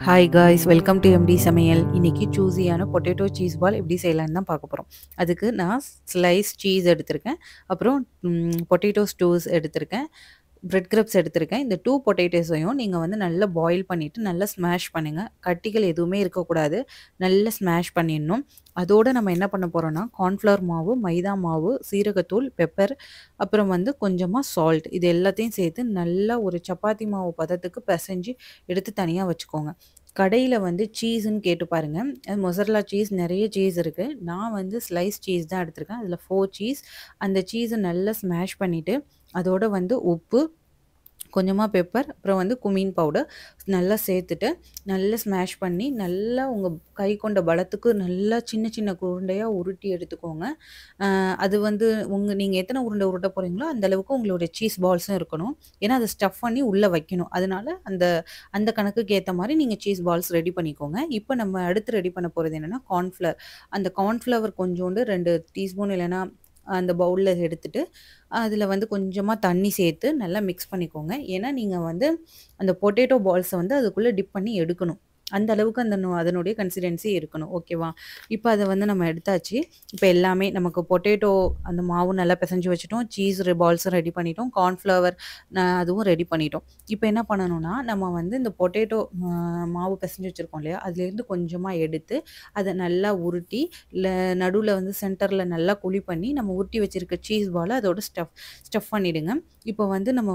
Hi guys, welcome to MT சமையல். இன்னைக்கு சூஸியான potato cheese ball எப்படி செய்யலான்னு தான் பார்க்க போகிறோம். அதுக்கு நான் ஸ்லைஸ் சீஸ் எடுத்திருக்கேன், அப்புறம் பொட்டேட்டோ ஸ்டூஸ் எடுத்திருக்கேன், பிரெட் கிரப்ஸ் எடுத்திருக்கேன். இந்த 2 பொட்டேட்டோஸையும் நீங்கள் வந்து நல்லா பாயில் பண்ணிவிட்டு நல்லா ஸ்மாஷ் பண்ணுங்கள். கட்டிகள் எதுவுமே இருக்கக்கூடாது, நல்லா ஸ்மாஷ் பண்ணிடணும். அதோடு நம்ம என்ன பண்ண போகிறோன்னா, கார்ன்ஃப்ளவர் மாவு, மைதா மாவு, சீரகத்தூள், பெப்பர், அப்புறம் வந்து கொஞ்சமாக சால்ட், இது எல்லாத்தையும் சேர்த்து நல்லா ஒரு சப்பாத்தி மாவு பதத்துக்கு பிசைஞ்சு எடுத்து தனியாக வச்சுக்கோங்க. கடையில் வந்து சீஸுன்னு கேட்டு பாருங்கள், அது மொசரல்லா சீஸ், நிறைய சீஸ் இருக்குது. நான் வந்து ஸ்லைஸ் சீஸ் தான் எடுத்திருக்கேன். அதில் 4 சீஸ். அந்த சீஸை நல்லா ஸ்மாஷ் பண்ணிவிட்டு அதோட வந்து உப்பு, கொஞ்சமாக பெப்பர், அப்புறம் வந்து குமீன் பவுடர் நல்லா சேர்த்துட்டு நல்லா ஸ்மாஷ் பண்ணி நல்லா உங்கள் கை கொண்ட பலத்துக்கு நல்லா சின்ன சின்ன உருண்டையாக உருட்டி எடுத்துக்கோங்க. அது வந்து நீங்கள் எத்தனை உருண்டை உருட்ட போகிறீங்களோ அந்தளவுக்கு உங்களுடைய சீஸ் பால்ஸும் இருக்கணும். ஏன்னா அதை ஸ்டஃப் பண்ணி உள்ளே வைக்கணும். அதனால அந்த அந்த கணக்குக்கு ஏற்ற மாதிரி நீங்கள் சீஸ் பால்ஸ் ரெடி பண்ணிக்கோங்க. இப்போ நம்ம அடுத்து ரெடி பண்ண போகிறது என்னென்னா கார்ன்ஃப்ளவர். அந்த கார்ன்ஃப்ளவர் கொஞ்சோண்டு 2 டீஸ்பூன் இல்லைன்னா அந்த பவுலில் எடுத்துட்டு அதில் வந்து கொஞ்சமாக தண்ணி சேர்த்து நல்லா மிக்ஸ் பண்ணிக்கோங்க. ஏன்னா நீங்கள் வந்து அந்த பொட்டேட்டோ பால்ஸை வந்து அதுக்குள்ளே டிப் பண்ணி எடுக்கணும். அந்த அளவுக்கு அதனுடைய கன்சிஸ்டன்சி இருக்கணும். ஓகேவா? இப்போ அதை வந்து நம்ம எடுத்தாச்சு. இப்போ எல்லாமே நமக்கு பொட்டேட்டோ அந்த மாவு நல்லா பிசைஞ்சு வச்சுட்டோம், சீஸ் பால்ஸும் ரெடி பண்ணிட்டோம், கார்ன்ஃப்ளவர் அதுவும் ரெடி பண்ணிட்டோம். இப்போ என்ன பண்ணணும்னா, நம்ம வந்து இந்த பொட்டேட்டோ மாவு பிசைஞ்சு வச்சுருக்கோம் இல்லையா, அதுலேருந்து கொஞ்சமாக எடுத்து அதை நல்லா உருட்டி நடுவில் வந்து சென்டரில் நல்லா குழி பண்ணி நம்ம உருட்டி வச்சுருக்க சீஸ் பாலை அதோட ஸ்டஃப் பண்ணிவிடுங்க. இப்போ வந்து நம்ம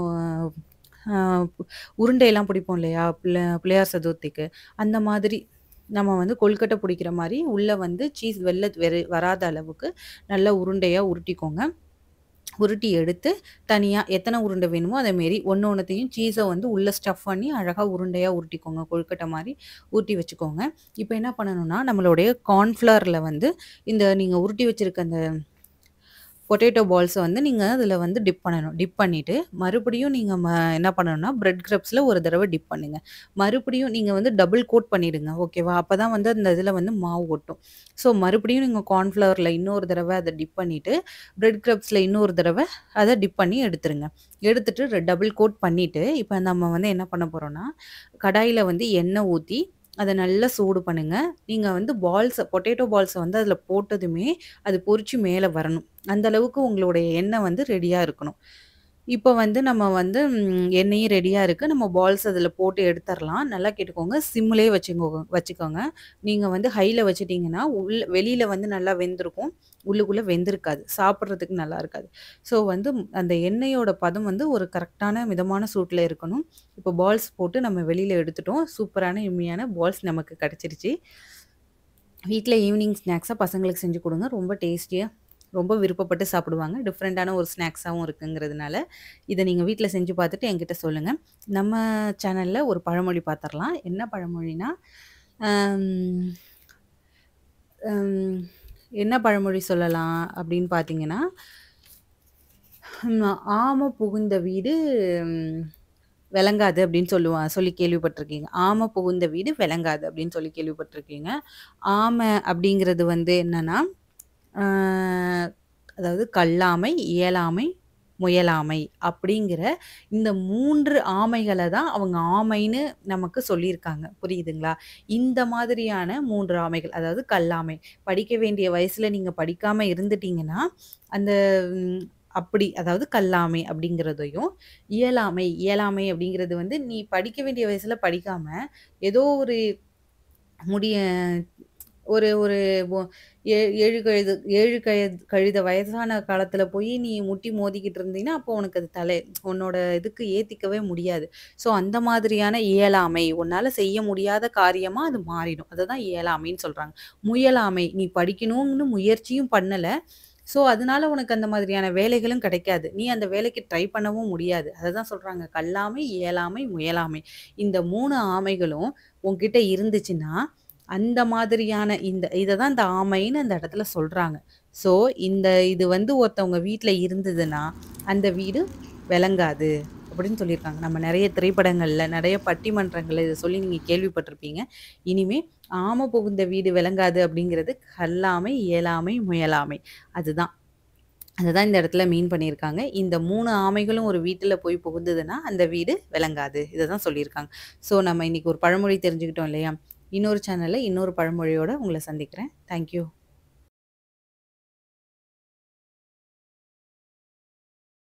உருண்டையெல்லாம் பிடிப்போம் இல்லையா, பிள்ளையார் சதுர்த்திக்கு, அந்த மாதிரி நம்ம வந்து கொழுக்கட்டை பிடிக்கிற மாதிரி உள்ளே வந்து சீஸ் வராத அளவுக்கு நல்லா உருண்டையாக உருட்டிக்கோங்க. உருட்டி எடுத்து தனியாக எத்தனை உருண்டை வேணுமோ அதேமாரி ஒன்றையும் சீஸை வந்து உள்ளே ஸ்டஃப் பண்ணி அழகாக உருண்டையாக உருட்டிக்கோங்க. கொழுக்கட்டை மாதிரி ஊட்டி வச்சுக்கோங்க. இப்போ என்ன பண்ணணும்னா, நம்மளுடைய கார்ன்ஃப்ளவரில் வந்து இந்த நீங்கள் உருட்டி வச்சுருக்க அந்த பொட்டேட்டோ பால்ஸை வந்து நீங்கள் அதில் வந்து டிப் பண்ணணும். டிப் பண்ணிவிட்டு மறுபடியும் நீங்கள் என்ன பண்ணணும்னா, பிரெட் கிரப்ஸில் ஒரு தடவை டிப் பண்ணுங்கள். மறுபடியும் நீங்கள் வந்து டபுள் கோட் பண்ணிவிடுங்க. ஓகேவா? அப்போ தான் வந்து அந்த இதில் வந்து மாவு ஒட்டும். ஸோ மறுபடியும் நீங்கள் கார்ன்ஃப்ளவரில் இன்னொரு தடவை அதை டிப் பண்ணிவிட்டு பிரெட் கிரப்ஸில் இன்னொரு தடவை அதை டிப் பண்ணி எடுத்துருங்க. எடுத்துட்டு டபுள் கோட் பண்ணிவிட்டு இப்போ நம்ம வந்து என்ன பண்ண போகிறோன்னா, கடாயில் வந்து எண்ணெய் ஊற்றி அதை நல்லா சூடு பண்ணுங்க. நீங்கள் வந்து பொட்டேட்டோ பால்ஸை வந்து அதில் போட்டதுமே அது பொரிச்சு மேலே வரணும். அந்த அளவுக்கு உங்களுடைய எண்ணெய் வந்து ரெடியாக இருக்கணும். இப்போ வந்து நம்ம வந்து எண்ணெயும் ரெடியாக இருக்குது. நம்ம பால்ஸ் அதில் போட்டு எடுத்துடலாம். நல்லா கேட்டுக்கோங்க, சிம்லேயே வச்சுக்கோங்க. நீங்கள் வந்து ஹையில் வச்சுட்டிங்கன்னா வெளியில் வந்து நல்லா வெந்திருக்கும், உள்ளுக்குள்ளே வெந்திருக்காது, சாப்பிட்றதுக்கு நல்லா இருக்காது. ஸோ வந்து அந்த எண்ணெயோட பதம் வந்து ஒரு கரெக்டான மிதமான சூட்டில் இருக்கணும். இப்போ பால்ஸ் போட்டு நம்ம வெளியில் எடுத்துட்டோம். சூப்பரான எம்மியான பால்ஸ் நமக்கு கிடச்சிருச்சு. வீட்டில் ஈவினிங் ஸ்நாக்ஸாக பசங்களுக்கு செஞ்சு கொடுங்க. ரொம்ப டேஸ்டியாக, ரொம்ப விருப்பப்பட்டு சாப்பிடுவாங்க. டிஃப்ரெண்ட்டான ஒரு ஸ்நாக்ஸாகவும் இருக்குங்கிறதுனால இதை நீங்கள் வீட்டில் செஞ்சு பார்த்துட்டு என்கிட்ட சொல்லுங்கள். நம்ம சேனலில் ஒரு பழமொழி பார்த்துடலாம். என்ன பழமொழினா, என்ன பழமொழி சொல்லலாம் அப்படின்னு பார்த்தீங்கன்னா, ஆமை புகுந்த வீடு விளங்காது அப்படின்னு சொல்லி கேள்விப்பட்டிருக்கீங்க. ஆமை புகுந்த வீடு விளங்காது அப்படின்னு சொல்லி கேள்விப்பட்டிருக்கீங்க. ஆமை அப்படிங்கிறது வந்து என்னன்னா, அதாவது கல்லாமை, இயலாமை, முயலாமை அப்படிங்கிற இந்த 3 ஆமைகளை தான் அவங்க ஆமைன்னு நமக்கு சொல்லியிருக்காங்க. புரியுதுங்களா? இந்த மாதிரியான 3 ஆமைகள், அதாவது கல்லாமை, படிக்க வேண்டிய வயசுல நீங்க படிக்காம இருந்துட்டீங்கன்னா அந்த அப்படி, அதாவது கல்லாமை அப்படிங்கிறதையும், இயலாமை அப்படிங்கிறது வந்து நீ படிக்க வேண்டிய வயசுல படிக்காம ஏதோ ஒரு முடிய ஒரு ஒரு 7 கழித வயசான காலத்தில் போய் நீ முட்டி மோதிக்கிட்டு இருந்தீங்கன்னா அப்போ உனக்கு அது உன்னோட இதுக்கு ஏற்றிக்கவே முடியாது. ஸோ அந்த மாதிரியான இயலாமை, உன்னால் செய்ய முடியாத காரியமாக அது மாறிடும். அதை தான் இயலாமைன்னு சொல்கிறாங்க. முயலாமை, நீ படிக்கணும்னு முயற்சியும் பண்ணலை, ஸோ அதனால உனக்கு அந்த மாதிரியான வேலைகளும் கிடைக்காது, நீ அந்த வேலைக்கு ட்ரை பண்ணவும் முடியாது. அதை தான் சொல்கிறாங்க, கல்லாமை, இயலாமை, முயலாமை. இந்த 3 ஆமைகளும் உன்கிட்ட இருந்துச்சுன்னா அந்த மாதிரியான இதை தான் இந்த ஆமைன்னு அந்த இடத்துல சொல்கிறாங்க. ஸோ இது வந்து ஒருத்தவங்க வீட்டில் இருந்ததுன்னா அந்த வீடு விளங்காது அப்படின்னு சொல்லியிருக்காங்க. நம்ம நிறைய திரைப்படங்களில், நிறைய பட்டிமன்றங்களில் இதை சொல்லி நீங்கள் கேள்விப்பட்டிருப்பீங்க. இனிமே ஆமை புகுந்த வீடு விளங்காது அப்படிங்கிறது கல்லாமை, இயலாமை, முயலாமை, அதுதான். அததான் இந்த இடத்துல மீன் பண்ணியிருக்காங்க. இந்த 3 ஆமைகளும் ஒரு வீட்டில போய் புகுந்ததுன்னா, அந்த வீடு விளங்காது. இத தான் சொல்லியிருக்காங்க. ஸோ நம்ம இன்னைக்கு ஒரு பழமொழி தெரிஞ்சுக்கிட்டோம் இல்லையா? இன்னொரு சேனல்ல இன்னொரு பழமொழியோட உங்கள சந்திக்கிறேன். Thank you.